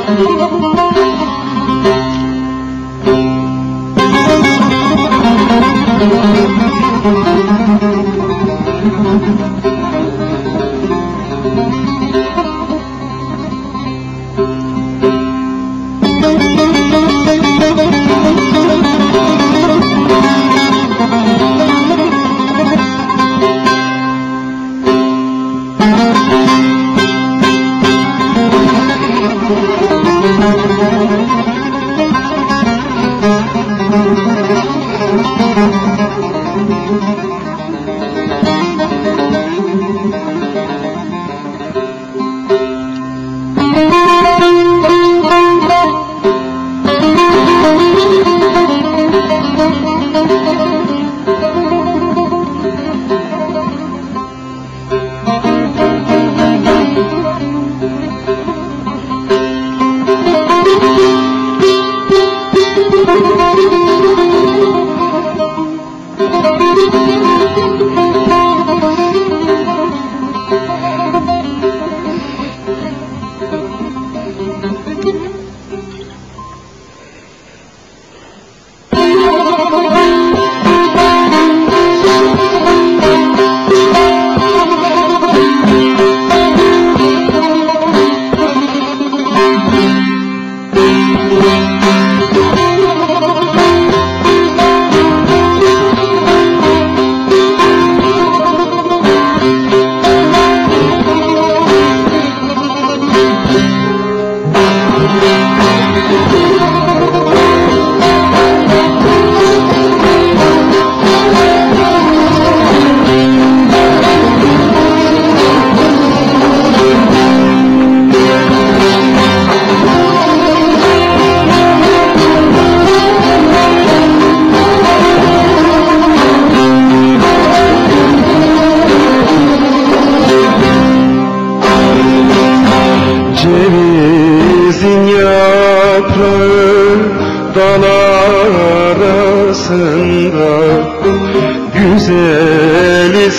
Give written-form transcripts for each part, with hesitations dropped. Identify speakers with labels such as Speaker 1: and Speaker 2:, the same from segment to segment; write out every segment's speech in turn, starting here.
Speaker 1: Güzeli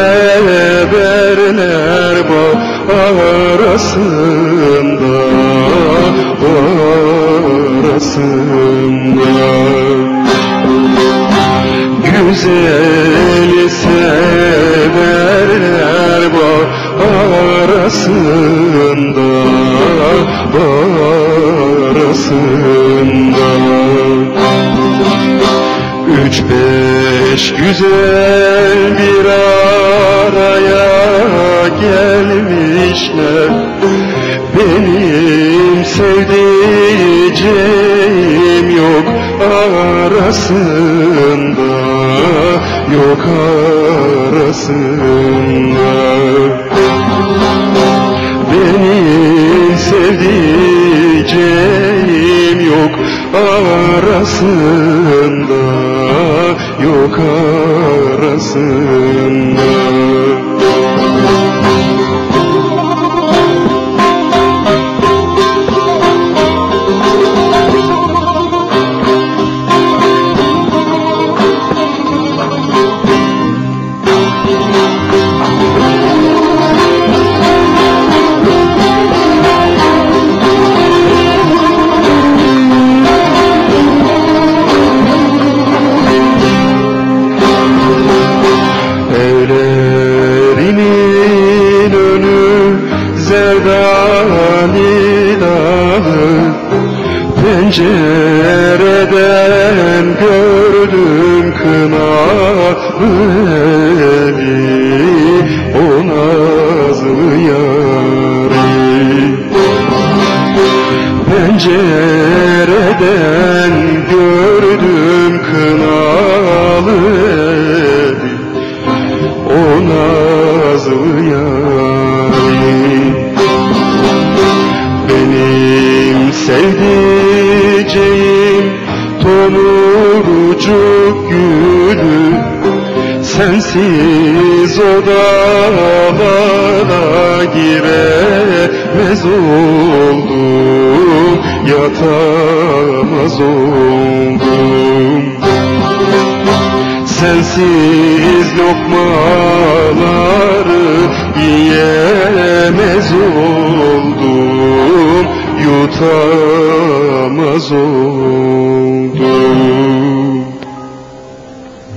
Speaker 1: severler arasında, arasında. Güzeli severler arasında, arasında. Üç beş güzel bir araya gelmişler, benim sevdiceğim yok arasında, yok arasında. Benim sevdiceğim yok arasında, yok arasında. Evlerinin önü zerdani dağı, pencereden gördüm kınalı evi, o nazlı yâri. Pencereden gördüm kınalı evi, o nazlı yâri. Benim sevdiceğim tomurcuk gülü, sensiz odalara giremez oldum, yatamaz oldum. Sensiz lokmaları yiyemez oldum, yutamaz yatamaz oldum.